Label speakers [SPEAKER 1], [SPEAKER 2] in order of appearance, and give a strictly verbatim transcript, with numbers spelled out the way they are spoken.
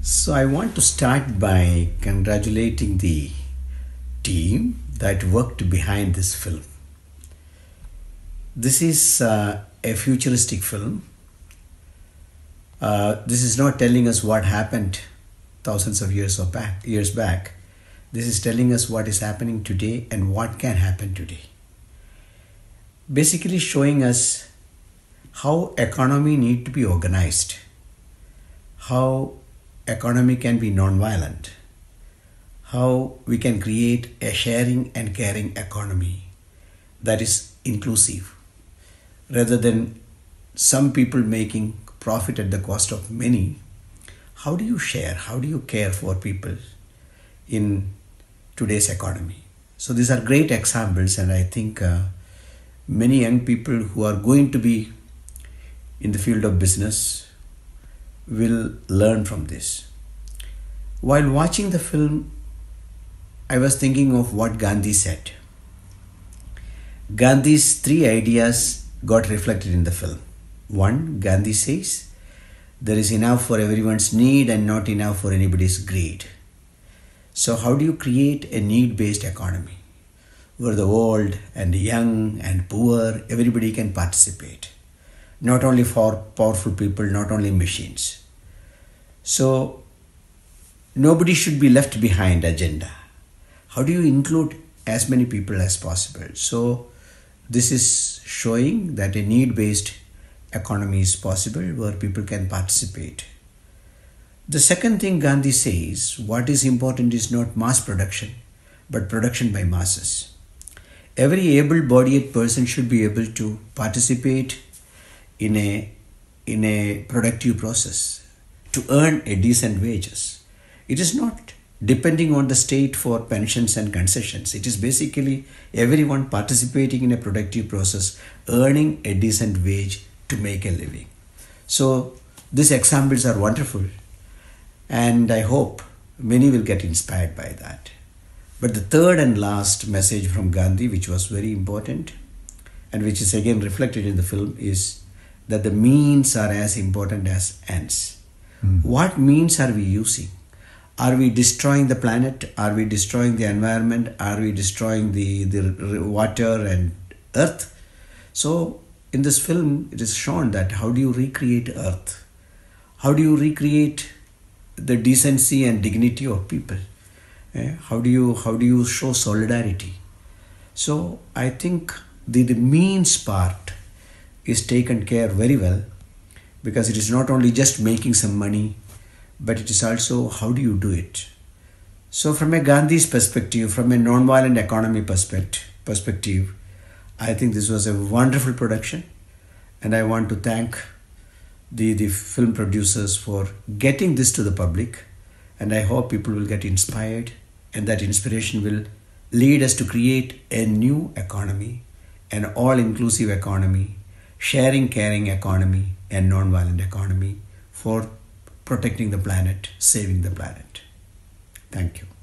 [SPEAKER 1] So I want to start by congratulating the team that worked behind this film. This is uh, a futuristic film. Uh, this is not telling us what happened thousands of years or back, years back. This is telling us what is happening today and what can happen today. Basically showing us how economy need to be organized, how economy can be non-violent, how we can create a sharing and caring economy that is inclusive, rather than some people making profit at the cost of many. How do you share? How do you care for people in today's economy? So these are great examples, and I think uh, many young people who are going to be in the field of business will learn from this. While watching the film, I was thinking of what Gandhi said. Gandhi's three ideas got reflected in the film. One, Gandhi says, there is enough for everyone's need and not enough for anybody's greed. So how do you create a need-based economy where the old and young and poor, everybody can participate? Not only for powerful people, not only machines. So nobody should be left behind agenda. How do you include as many people as possible? So this is showing that a need-based economy is possible where people can participate. The second thing Gandhi says, what is important is not mass production, but production by masses. Every able-bodied person should be able to participate in a, in a productive process to earn a decent wages. It is not depending on the state for pensions and concessions. It is basically everyone participating in a productive process, earning a decent wage to make a living. So these examples are wonderful, and I hope many will get inspired by that. But the third and last message from Gandhi, which was very important and which is again reflected in the film, is that the means are as important as ends. Mm. What means are we using? Are we destroying the planet? Are we destroying the environment? Are we destroying the, the water and earth? So in this film, it is shown that how do you recreate earth? How do you recreate the decency and dignity of people? Eh? How do you, how do you show solidarity? So I think the, the means part is taken care very well, because it is not only just making some money, but it is also how do you do it. So from a Gandhi's perspective, from a non-violent economy perspective, perspective, I think this was a wonderful production, and I want to thank the, the film producers for getting this to the public, and I hope people will get inspired, and that inspiration will lead us to create a new economy, an all-inclusive economy, sharing, caring economy, and non-violent economy for protecting the planet, saving the planet. Thank you.